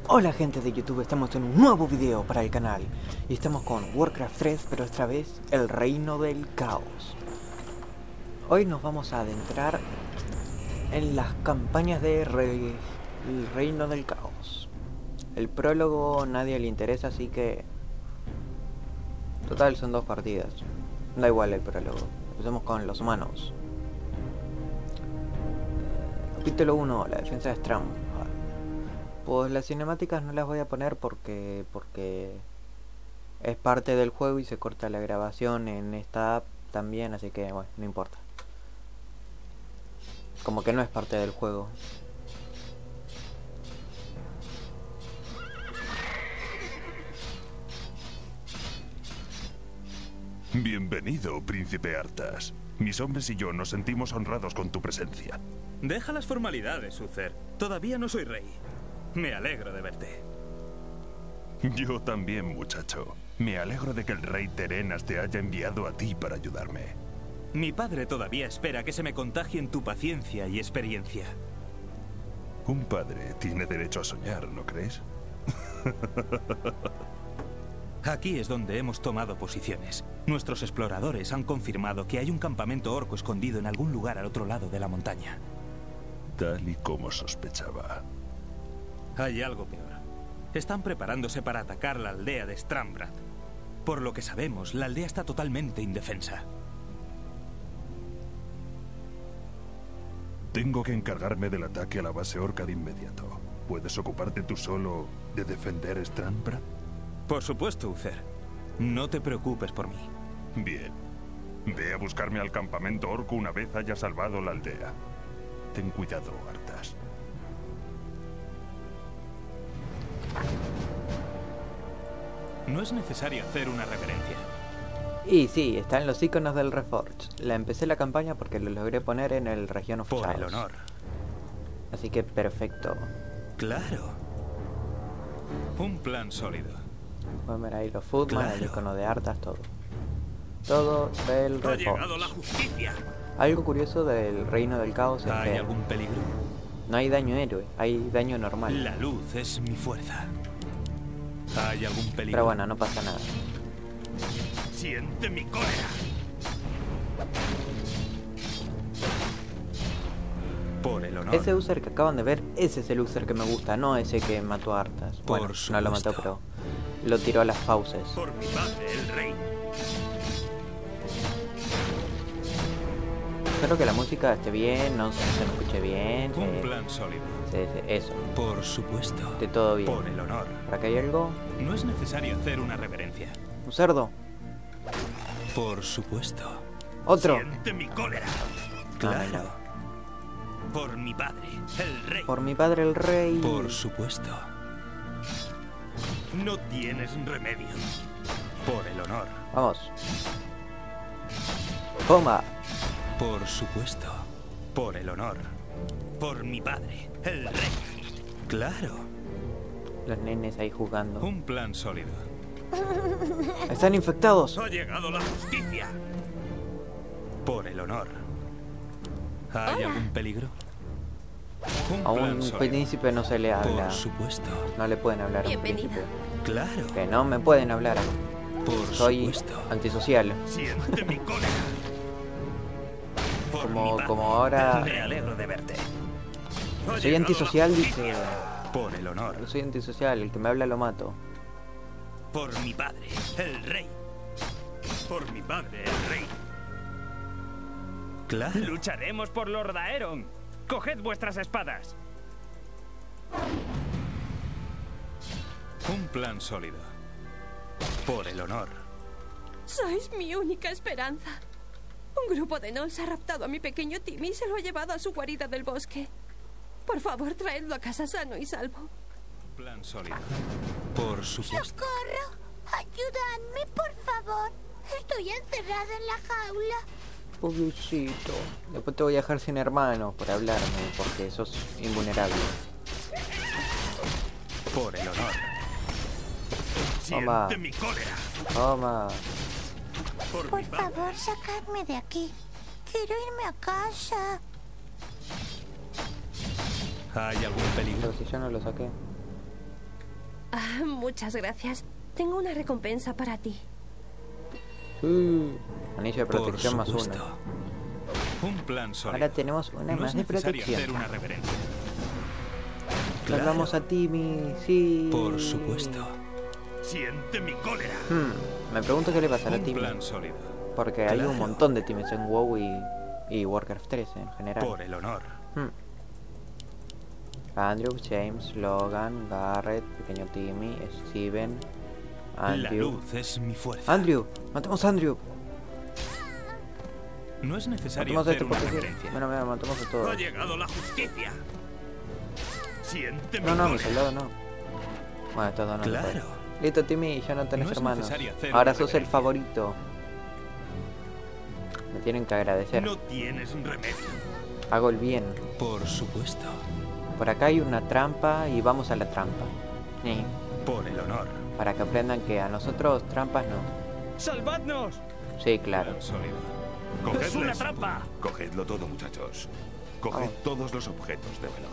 Hola gente de YouTube, estamos en un nuevo video para el canal y estamos con Warcraft 3, pero esta vez el Reino del Caos. Hoy nos vamos a adentrar en las campañas de el Reino del Caos. El prólogo nadie le interesa, así que total son 2 partidas. Da igual el prólogo. Empecemos con los humanos. Capítulo 1, la defensa de Strandbad. Pues las cinemáticas no las voy a poner porque es parte del juego y se corta la grabación en esta app también, así que bueno, no importa. Como que no es parte del juego. Bienvenido, príncipe Arthas. Mis hombres y yo nos sentimos honrados con tu presencia. Deja las formalidades, Uther. Todavía no soy rey. Me alegro de verte. Yo también, muchacho. Me alegro de que el rey Terenas te haya enviado a ti para ayudarme. Mi padre todavía espera que se me contagien tu paciencia y experiencia. Un padre tiene derecho a soñar, ¿no crees? Aquí es donde hemos tomado posiciones. Nuestros exploradores han confirmado que hay un campamento orco escondido en algún lugar al otro lado de la montaña. Tal y como sospechaba. Hay algo peor. Están preparándose para atacar la aldea de Strandbad. Por lo que sabemos, la aldea está totalmente indefensa. Tengo que encargarme del ataque a la base orca de inmediato. ¿Puedes ocuparte tú solo de defender Strandbad? Por supuesto, Uther. No te preocupes por mí. Bien. Ve a buscarme al campamento orco una vez haya salvado la aldea. Ten cuidado, Arthas. No es necesario hacer una reverencia. Y sí, está en los iconos del Reforged. La empecé la campaña porque lo logré poner en el región of Por Chaos. el honor. Así que perfecto. Claro. Un plan sólido. Pueden ver ahí los Footman, Claro. el icono de Arthas, todo. Todo del Ha llegado la Reforged. justicia. Algo curioso del Reino del Caos es ¿Hay que algún peligro? no hay daño héroe, hay daño normal. La luz es mi fuerza. ¿Hay algún peligro? Pero bueno, no pasa nada. Siente mi cólera. Por el honor. Ese user que acaban de ver, ese es el user que me gusta, no ese que mató a Arthas. Bueno, Por no lo mató, supuesto. pero lo tiró a las fauces. Por mi padre, el rey. Espero que la música esté bien, no se me escuche bien. Un plan sólido. Eso, Por supuesto. esté todo bien. Por el honor. ¿Por acá hay algo? No es necesario hacer una reverencia. ¿Un cerdo? Por supuesto. ¿Otro? Siente mi cólera. Claro. Claro. Por mi padre, el rey. Por mi padre el rey. Por supuesto. No tienes remedio. Por el honor. Vamos. Toma. Por supuesto. Por el honor. Por mi padre, el rey. Claro. Los nenes ahí jugando. Un plan sólido. ¡Están infectados! Ha llegado la justicia. Por el honor. ¿Hay algún peligro? Un A plan un sólido. príncipe no se le habla. Por supuesto. No le pueden hablar a un Bienvenida. príncipe. Claro. Que no me pueden hablar. Por Soy supuesto. antisocial. Siente mi cólera. Por mi padre, Como ahora me alegro de verte. Ha soy llegado antisocial, la dice. justicia. Por el honor. Yo soy antisocial, el que me habla lo mato. Por mi padre, el rey. Por mi padre, el rey. Claro. Lucharemos por Lord Aeron. Coged vuestras espadas. Un plan sólido. Por el honor. Sois mi única esperanza. Un grupo de gnolls ha raptado a mi pequeño Timmy y se lo ha llevado a su guarida del bosque. Por favor, traedlo a casa sano y salvo. Plan sólido. Por supuesto. ¡Socorro! ¡Ayudadme, por favor! Estoy encerrada en la jaula. Pobrecito. Después te voy a dejar sin hermanos por hablarme, porque sos invulnerable. Por el honor. Toma. Siente mi cólera. Toma. Por Por mi padre. favor, sacadme de aquí. Quiero irme a casa. ¿Hay algún peligro? Pero si yo no lo saqué. Muchas gracias. Tengo una recompensa para ti. Anillo de protección Por +1. supuesto. Un plan sólido. Ahora tenemos una No más es de necesario protección. hacer una reverencia. Salvamos a Timmy, sí. Por supuesto. Siente mi cólera. Me pregunto qué le pasará a Un Timmy. plan sólido. Porque hay Claro. un montón de Timmys en WoW y Warcraft 3 en general. Por el honor. Andrew, James, Logan, Garrett, pequeño Timmy, Steven, La Andrew. luz es mi fuerza. Andrew, matemos a Andrew. No es necesario Matemos a hacer este una porque sí. reverencia. Bueno, mira, matamos a todos. Ha llegado la justicia. Siente mi No, mi cólera. soldado no. Bueno, todo no. Claro. Listo, Timmy, ya no tenés No es hermanos. necesario hacer Ahora una sos el reverencia. favorito. Me tienen que agradecer. No tienes remedio. Hago el bien. Por supuesto. Por acá hay una trampa y vamos a la trampa. Por el honor. Para que aprendan que a nosotros trampas no. ¡Salvadnos! Sí, claro. Plan sólido. Cogedlo ¡Es una eso. trampa! Cogedlo todo, muchachos. Coged Vamos. todos los objetos de valor.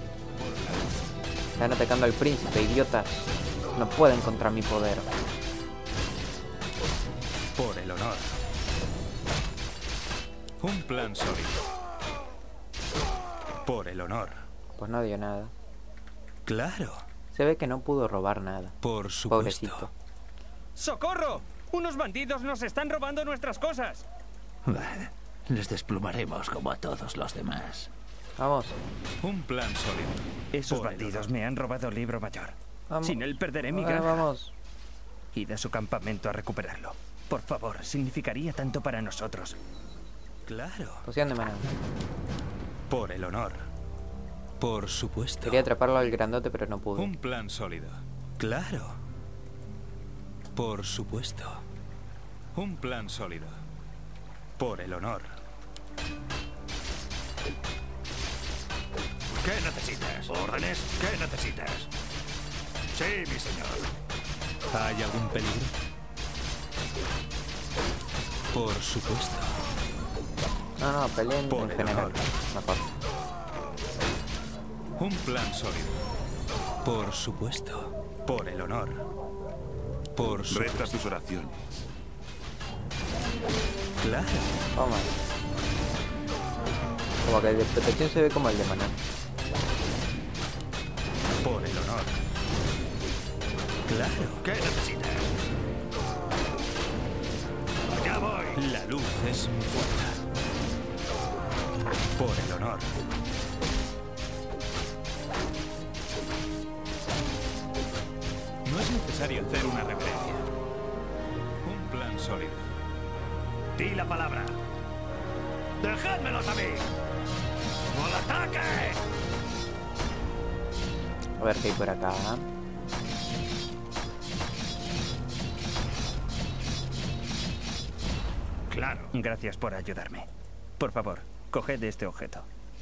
Están atacando al príncipe, idiotas. No pueden contra mi poder. Por el honor. Un plan sólido. Por el honor. Pues no dio nada. Claro. Se ve que no pudo robar nada. Por supuesto. Pobrecito. ¡Socorro! ¡Unos bandidos nos están robando nuestras cosas! Bah, les desplumaremos como a todos los demás. Vamos. Un plan sólido. Esos Por el bandidos honor. me han robado el libro mayor. Vamos. Sin él perderé mi Ahora granja. vamos. Id a su campamento a recuperarlo. Por favor, significaría tanto para nosotros. Claro. Poción de maná. Por el honor. Por supuesto. Quería atraparlo al grandote, pero no pude. Un plan sólido. Claro. Por supuesto. Un plan sólido. Por el honor. ¿Qué necesitas? ¿Órdenes? ¿Qué necesitas? Sí, mi señor. ¿Hay algún peligro? Por supuesto. No, peleen Por en el general. honor. Mejor. Un plan sólido. Por supuesto. Por el honor. Por Reza supuesto. tus oraciones. Claro. Toma. Como que el de protección se ve como el de maná. Por el honor. Claro. ¿Qué necesitas? Ya voy. La luz es mi fuerza. Por el honor. No es necesario hacer una reverencia. Un plan sólido. Di la palabra. ¡Dejádmelos a mí! ¡Al ataque! A ver qué hay por acá. Claro. Gracias por ayudarme. Por favor, coged este objeto.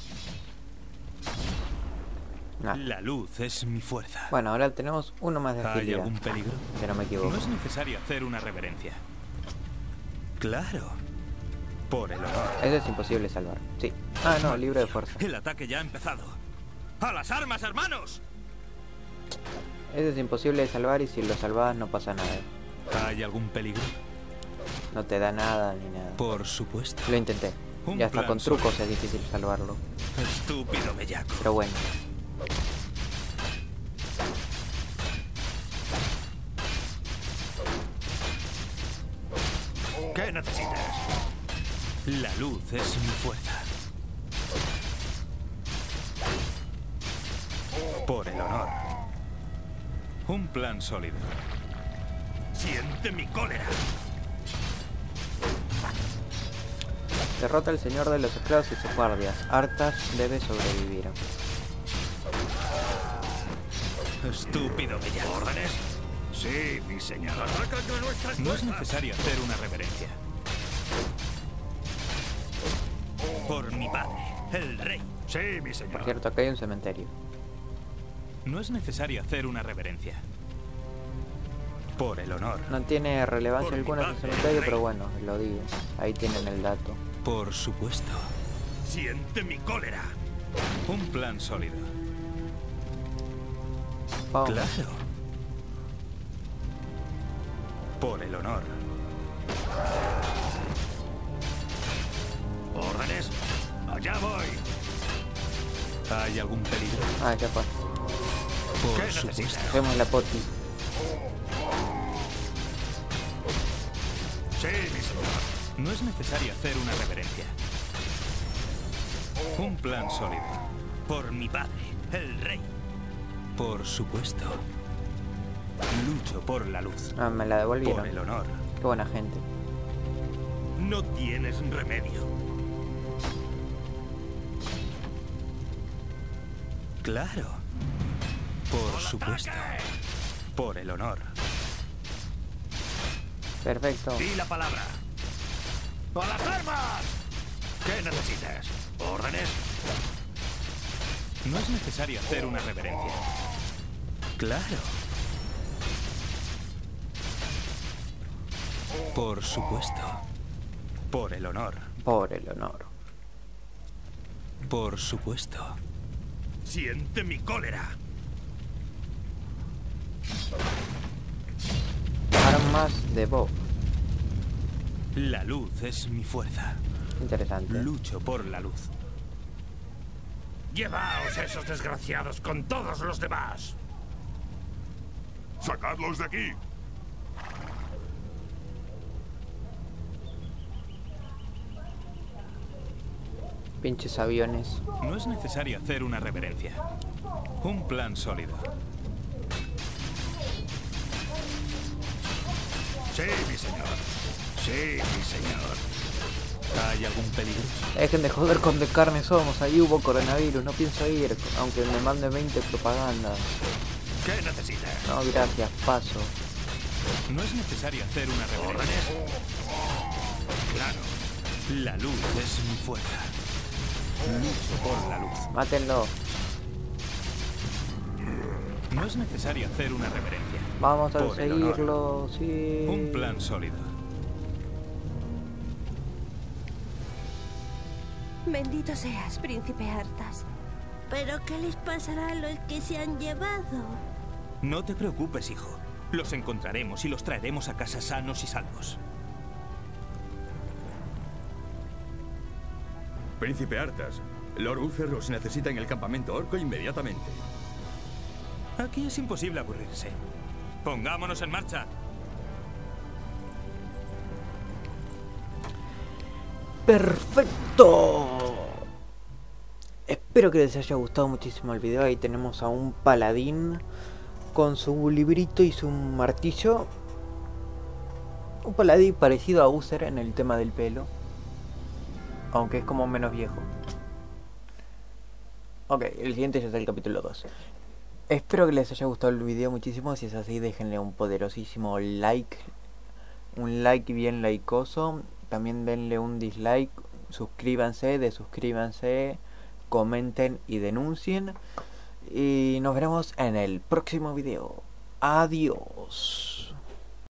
Nah. La luz es mi fuerza. Bueno, ahora tenemos uno más de ¿Hay agilidad. algún peligro? Que no me equivoco. No es necesario hacer una reverencia. Claro. Por el honor. Eso es imposible salvar. Sí. Ah, no, libro de fuerza. El ataque ya ha empezado. ¡A las armas, hermanos! Eso es imposible de salvar y si lo salvas no pasa nada. ¿Hay algún peligro? No te da nada ni nada. Por supuesto. Lo intenté. Un Y hasta plan con trucos sólido. es difícil salvarlo. Estúpido bellaco. Pero bueno. ¿Qué necesitas? La luz es mi fuerza. Por el honor. Un plan sólido. Siente mi cólera. Derrota al señor de los esclavos y sus guardias. Arthas debe sobrevivir. Estúpido bellaco. ¿Órdenes? Sí, mi señor. ¡Atacan a nuestras No es fuerzas! necesario hacer una reverencia. Por mi padre, el rey. Sí, mi señor. Por cierto, acá hay un cementerio. No es necesario hacer una reverencia. Por el honor. No tiene relevancia Por mi alguna ese padre, cementerio, rey. pero bueno, lo digo. Ahí tienen el dato. Por supuesto. Siente mi cólera. Un plan sólido. Vamos. Claro. Por el honor. ¿Órdenes? Allá voy. ¿Hay algún peligro? Ah, ya fue. Por ¿Qué supuesto. necesitas? Hacemos la poti. Sí, mi señor. No es necesario hacer una reverencia. Un plan sólido. Por mi padre, el rey. Por supuesto. Lucho por la luz. Ah, me la Por devolvieron. el honor. Qué buena gente. No tienes remedio. Claro. Por supuesto. Por el honor. Perfecto. Di la palabra. ¡A las armas! ¿Qué necesitas? ¿Órdenes? No es necesario hacer una reverencia. Claro. Por supuesto. Por el honor. Por el honor. Por supuesto. Siente mi cólera. Armas de Bob. La luz es mi fuerza. Interesante. Lucho por la luz. Llevaos a esos desgraciados con todos los demás. ¡Sacadlos de aquí! Pinches aviones. No es necesario hacer una reverencia. Un plan sólido. Sí, mi señor. Sí, mi señor. ¿Hay algún peligro? Dejen de joder con de carne somos. Ahí hubo coronavirus. No pienso ir. Aunque me mande 20 propagandas. ¿Qué necesitas? No, gracias. Paso. No es necesario hacer una reverencia. ¿Órdenes? Claro. La luz es mi fuerza. Lucho por la luz. Mátenlo. No es necesario hacer una reverencia. Vamos a Por el honor. seguirlo. Sí. Un plan sólido. Bendito seas, príncipe Arthas. ¿Pero qué les pasará a los que se han llevado? No te preocupes, hijo. Los encontraremos y los traeremos a casa sanos y salvos. Príncipe Arthas, Lord Uther los necesita en el campamento orco inmediatamente. Aquí es imposible aburrirse. Pongámonos en marcha. ¡Perfecto! Espero que les haya gustado muchísimo el video. Ahí tenemos a un paladín con su librito y su martillo. Un paladín parecido a Uther en el tema del pelo, aunque es como menos viejo. Ok, el siguiente ya es el capítulo 2. Espero que les haya gustado el video muchísimo. Si es así, déjenle un poderosísimo like. Un like bien likeoso. También denle un dislike. Suscríbanse, desuscríbanse. Comenten y denuncien. Y nos veremos en el próximo video. Adiós.